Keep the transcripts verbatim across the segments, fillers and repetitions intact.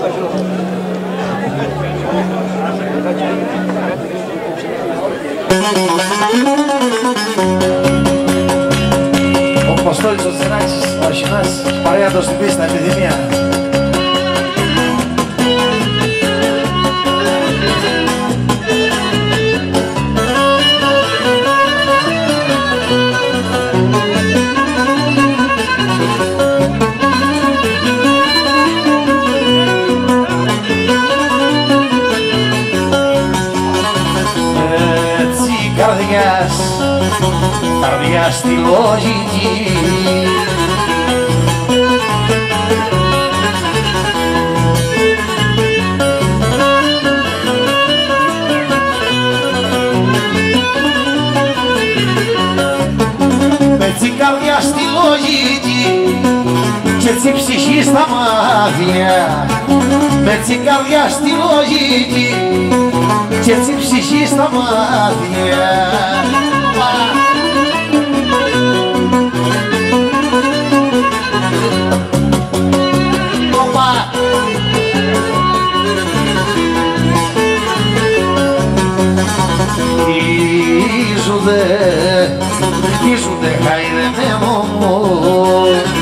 Ο Αποστόλης ο Τσενάκης, ο Αρχινάς, παρέα του στην πίστα, επιδημία. Καρδιάς, καρδιά στη λογική με τσι καρδιά στη λογική και τσι ψυχή στα μάτια, με τσι καρδιά στη λογική και τσι ψυχή στα μάτια. Χτίζονται, χτίζονται χαϊδεμένο μου,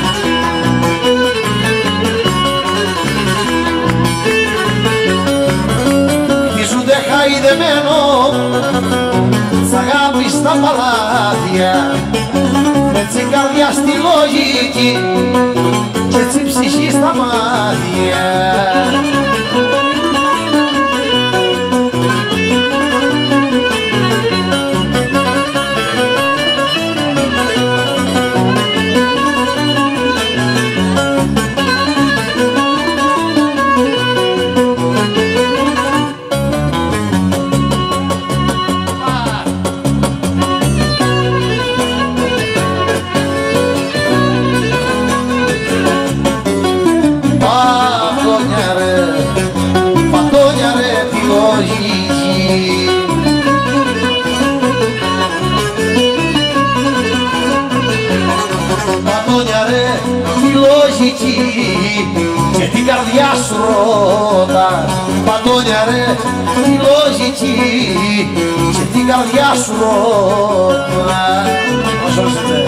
χτίζονται χαϊδεμένο σ' αγάπη στα παλάτια, με τσι καρδιά στη λογική και τσι ψυχή στα μάτια. Και την καρδιά σου ρώτα, Παντώνια ρε, τη λογική και την καρδιά σου ρώτα. Όσο ώσετε.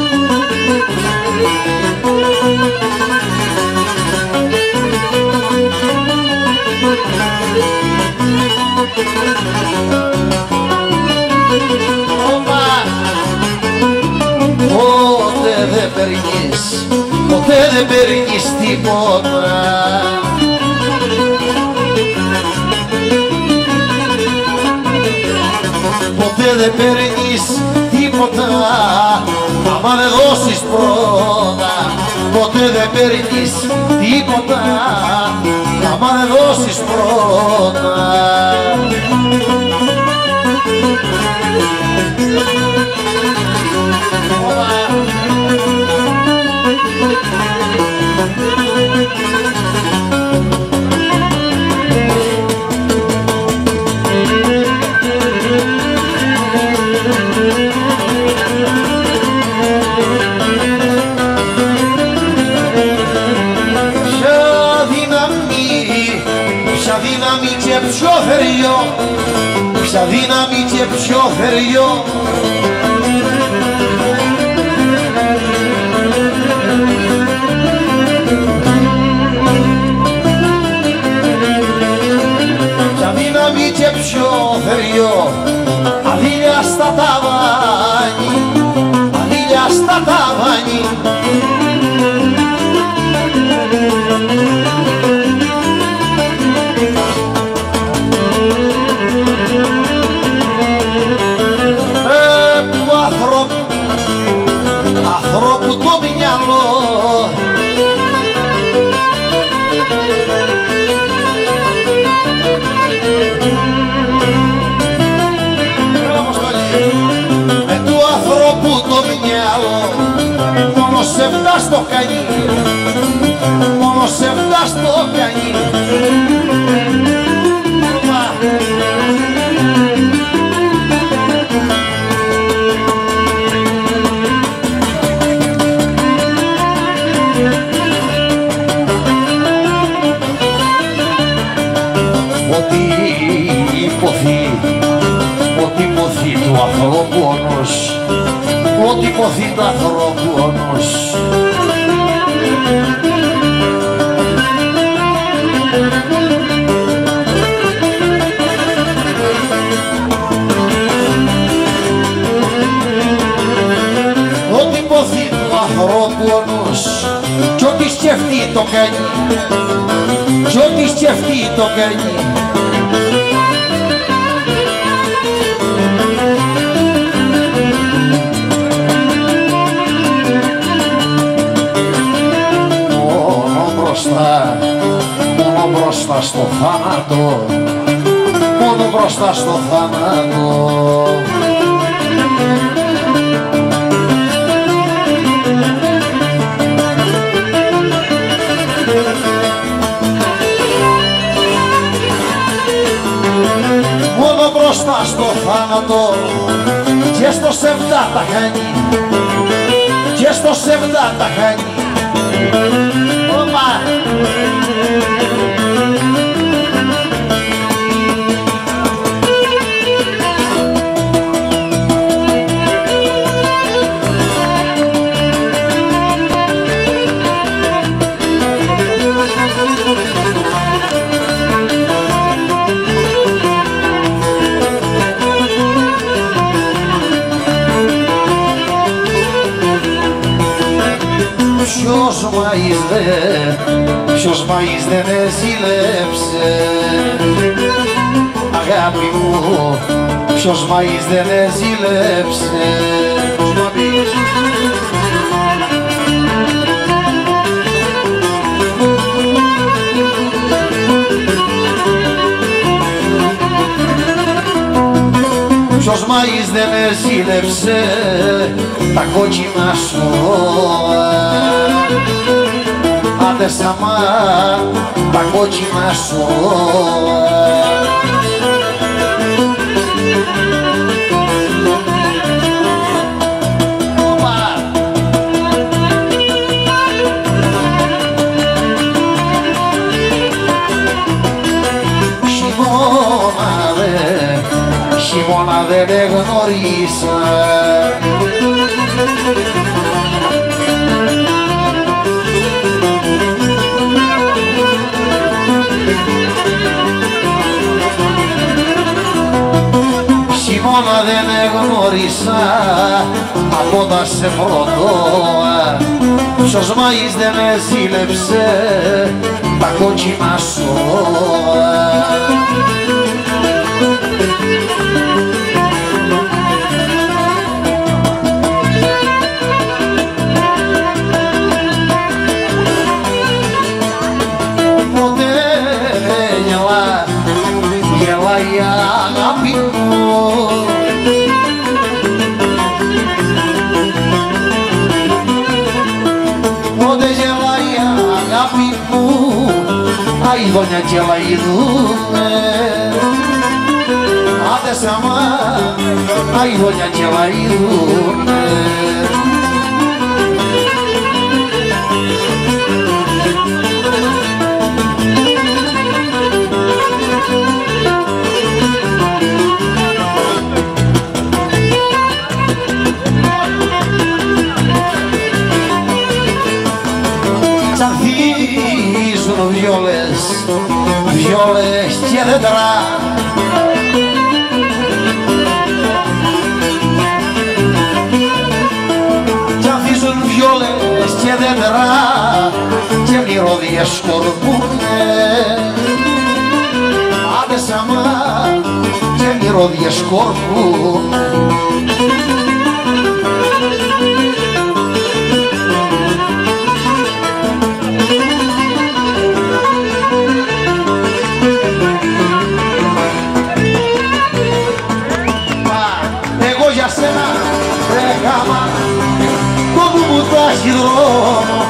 Ποτέ δεν παίρνεις, ποτέ δεν παίρνεις τίποτα. Ποτέ δεν παίρνεις τίποτα, άμα δεν δώσεις πρώτα. Ποτέ δεν παίρνεις τίποτα, άμα δεν δώσεις πρώτα. Ποια δύναμη και ποιο θεριό, ποια δύναμη και ποιο θεριό. Ποια δύναμη και ποιο θεριό, αδίλια στα ταβάνι, αδίλια στα ταβάνι. Ανθρώπου το μυαλό με του ανθρώπου το μυαλό μόνο σε φτά στο κανί, μόνο σε φτά στο κανί. πόνος, ό,τι ποθεί τα ανθρώπους. Ό,τι ποθεί του ανθρώπου όνος, κι ό,τι σκεφτεί το κάνει, κι ό,τι σκεφτεί το κάνει. Μόνο μπροστά στο θάνατο, μόνο μπροστά στο θάνατο. Μόνο μπροστά στο θάνατο και στο σεβδά τα χάνει, και στο σεβδά τα χάνει. Ποιος μαΐς δε, ποιος μαΐς δεν έζηλεψε, αγάπη μου, ποιος μαΐς δεν έζηλεψε. Ποιος μαΐς δεν έζηλεψε τα κόκκινα σου, άντε σαμά τα κόκκινα σου. Χειμώνα δε, χειμώνα δεν εγνωρίσα, χειμώνα δεν εγνωρίσα, από όταν σε πρώτο. Ποιος μαΐς δεν έζηλεψε τα κόκκινα σου. Η αγάπη μου, πότε γελάει η αγάπη μου, αηδόνια και λαϊδούνε, άντε σαμά, αηδόνια και λαϊδούνε. Ανθίζουν βιόλες, βιόλες και δέντρα, κι ανθίζουν βιόλες και δέντρα και μυρωδιές σκορπούνε, άντε σαμά και μυρωδιές σκορπούνε. Γάμα, το που μου τάχει δρόμο,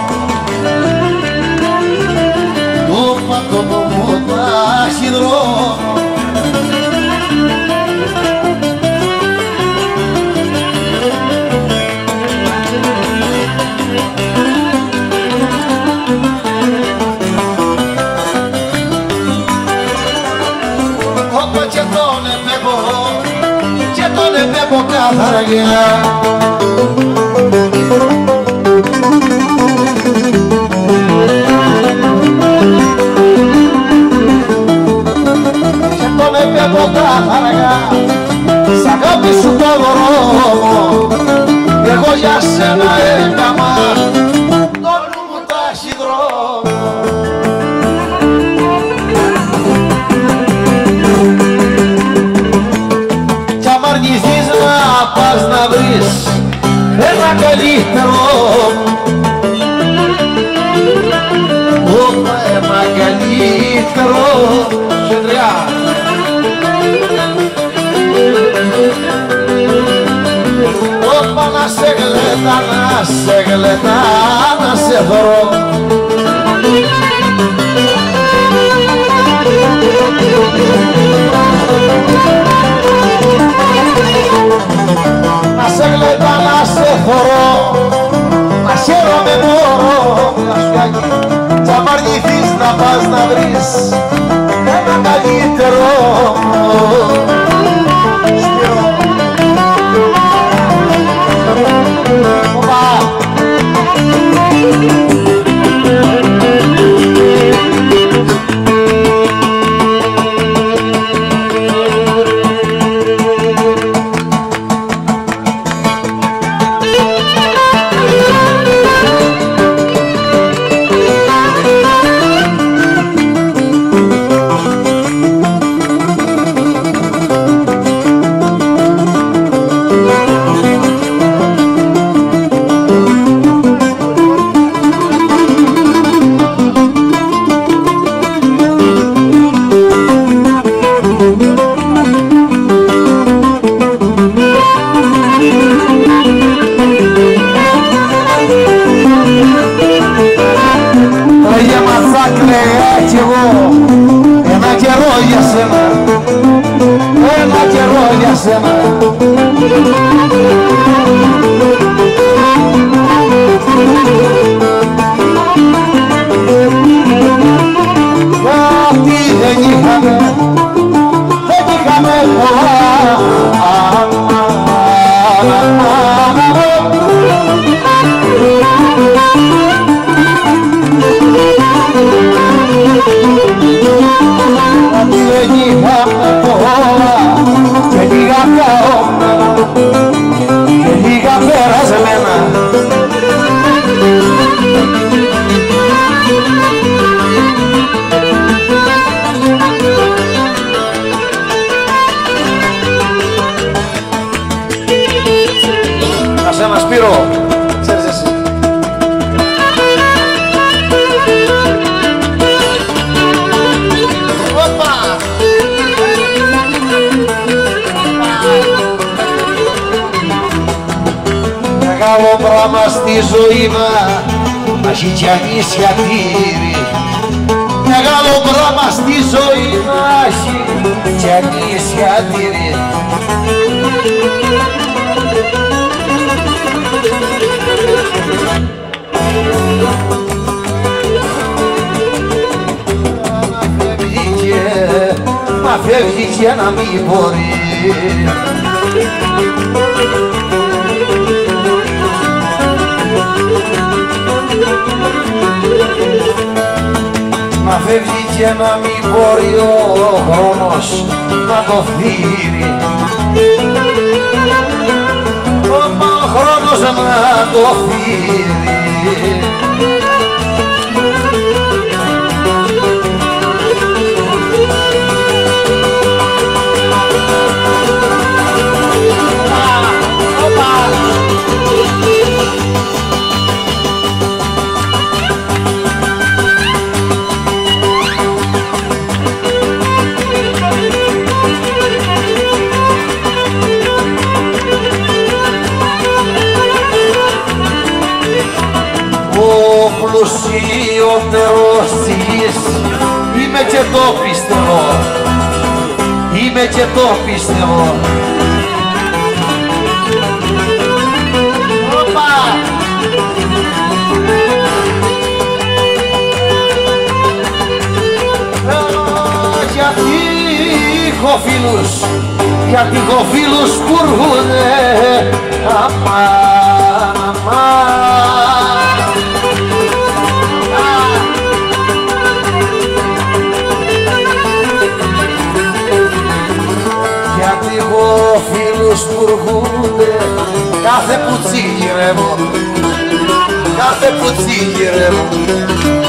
το πατώ που μου τάχει δρόμο, καθαριά. Σε τον έπαιζω καθαριά, σ' αγάπη σου το δρόμο, εγώ για σένα έκαμα το νου μου ταχυδρόμο. Κι άμα αρνηθείς να πας να βρεις ένα καλύτερο, όπα ένα καλύτερο, χεντριά. Όπα να σε γλέτα, να σε γλέτα, να σε βρω. Να σε γλέτα, να σε θωρώ, να χαίρομαι μωρό. Κι άμα αρνηθείς να πας να βρεις ένα καλύτερο, ένα καιρό για σένα, ένα καιρό για σένα. Γιατί δεν είχαμε, δεν είχαμε πολλά. Γιατί δεν είχαμε πολλά και λίγα χαρούμενα και λίγα περασμένα. Άσε ένα Σπύρο, ξέρεις εσύ. Μεγάλο πράγμα στη ζωή να έχει κι ανησιατήρι. Μεγάλο πράγμα στη ζωή να έχει κι ανησιατήρι. Μα φεύγει και να μην μπορεί. Μα φεύγει και να μην μπορεί ο χρόνος να το φύρει. Μα ο χρόνος να το φύρει. Ο πλουσιότερος της είμαι και το πιστεύω, είμαι και το πιστεύω. Οπα! Γιατί έχω φίλους γιατί έχω φίλους που έρχονται αμάν, αμάν. Γιατί έχω φίλους που έρχονται κάθε που τσίγυρεύω, κάθε που τσίγυρεύω